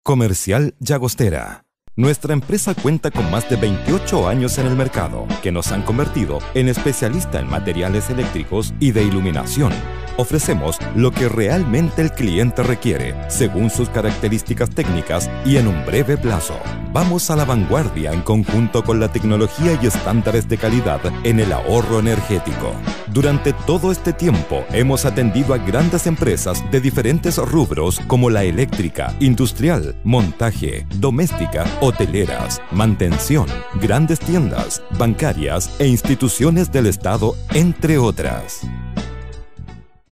Comercial Llagostera. Nuestra empresa cuenta con más de 28 años en el mercado, que nos han convertido en especialista en materiales eléctricos y de iluminación. Ofrecemos lo que realmente el cliente requiere, según sus características técnicas y en un breve plazo. Vamos a la vanguardia en conjunto con la tecnología y estándares de calidad en el ahorro energético. Durante todo este tiempo hemos atendido a grandes empresas de diferentes rubros como la eléctrica, industrial, montaje, doméstica, hoteleras, mantención, grandes tiendas, bancarias e instituciones del Estado, entre otras.